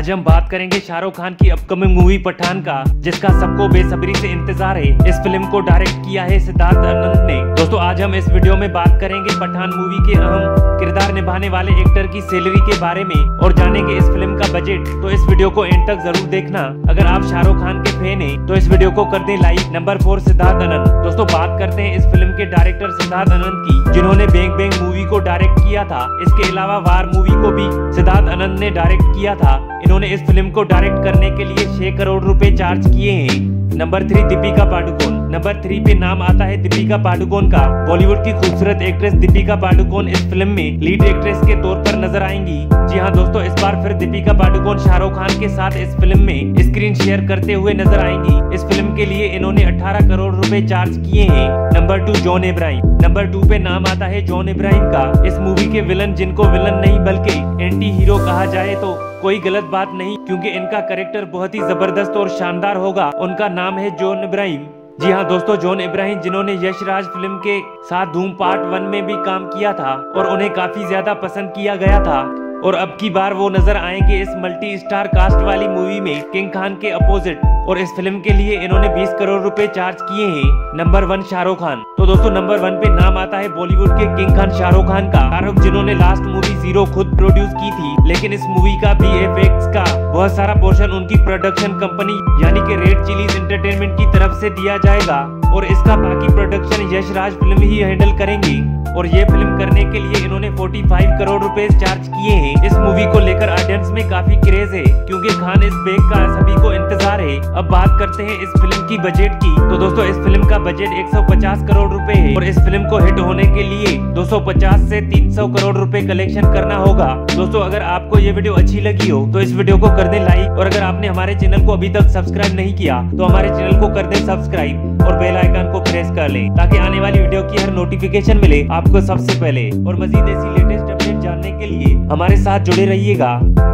आज हम बात करेंगे शाहरुख खान की अपकमिंग मूवी पठान का, जिसका सबको बेसब्री से इंतजार है। इस फिल्म को डायरेक्ट किया है सिद्धार्थ आनंद ने। दोस्तों आज हम इस वीडियो में बात करेंगे पठान मूवी के अहम किरदार निभाने वाले एक्टर की सैलरी के बारे में और जानेंगे इस फिल्म का बजट। तो इस वीडियो को एंड तक जरूर देखना। अगर आप शाहरुख खान के फैन हैं तो इस वीडियो को कर दें लाइक। नंबर 4 सिद्धार्थ आनंद। दोस्तों बात करते हैं इस फिल्म के डायरेक्टर सिद्धार्थ आनंद की, जिन्होंने बैंग बैंग मूवी को डायरेक्ट किया था। इसके अलावा वार मूवी को भी सिद्धार्थ आनंद ने डायरेक्ट किया था। इन्होंने इस फिल्म को डायरेक्ट करने के लिए 6 करोड़ रुपए चार्ज किए हैं। नंबर 3 दीपिका पादुकोण। नंबर 3 पे नाम आता है दीपिका पादुकोण का। बॉलीवुड की खूबसूरत एक्ट्रेस दीपिका पादुकोण इस फिल्म में लीड एक्ट्रेस के तौर पर नजर आएंगी। जी हाँ दोस्तों, इस बार फिर दीपिका पादुकोण शाहरुख खान के साथ इस फिल्म में स्क्रीन शेयर करते हुए नजर आएंगी। इस फिल्म के लिए इन्होंने 18 करोड़ रुपए चार्ज किए हैं। Number 2 John Ibrahim. नंबर 2 पे नाम आता है जॉन इब्राहिम का। इस मूवी के विलन, जिनको विलन नहीं बल्कि एंटी हीरो कहा जाए तो कोई गलत बात नहीं, क्योंकि इनका कैरेक्टर बहुत ही जबरदस्त और शानदार होगा। उनका नाम है जॉन इब्राहिम। जी हाँ दोस्तों, जॉन इब्राहिम जिन्होंने यश राज फिल्म के साथ धूम पार्ट 1 में भी काम किया था और उन्हें काफी ज्यादा पसंद किया गया था। और अब की बार वो नजर आएंगे इस मल्टी स्टार कास्ट वाली मूवी में किंग खान के अपोजिट। और इस फिल्म के लिए इन्होंने 20 करोड़ रुपए चार्ज किए हैं। नंबर 1 शाहरुख खान। तो दोस्तों नंबर 1 पे नाम आता है बॉलीवुड के किंग खान शाहरुख खान का। शाहरुख जिन्होंने लास्ट मूवी जीरो खुद प्रोड्यूस की थी, लेकिन इस मूवी का VFX का बहुत सारा पोर्शन उनकी प्रोडक्शन कंपनी यानी कि रेड चिलीज एंटरटेनमेंट की तरफ से दिया जाएगा और इसका बाकी प्रोडक्शन यश राज फिल्म ही हैंडल करेंगी। और ये फिल्म करने के लिए इन्होंने 45 करोड़ रुपए चार्ज किए हैं। इस मूवी को लेकर ऑडियंस में काफी क्रेज है, क्योंकि खान इस बैग का सभी को इंतजार है। अब बात करते हैं इस फिल्म की बजट की। तो दोस्तों इस फिल्म का बजट 150 करोड़ रुपए है और इस फिल्म को हिट होने के लिए 250 से 300 करोड़ रुपए कलेक्शन करना होगा। दोस्तों अगर आपको ये वीडियो अच्छी लगी हो तो इस वीडियो को कर दें लाइक, और अगर आपने हमारे चैनल को अभी तक सब्सक्राइब नहीं किया तो हमारे चैनल को कर दें सब्सक्राइब और बेल आइकन को प्रेस कर लें, ताकि आने वाली वीडियो की हर नोटिफिकेशन मिले आपको सबसे पहले। और मजीद ऐसी लेटेस्ट अपडेट जानने के लिए हमारे साथ जुड़े रहिएगा।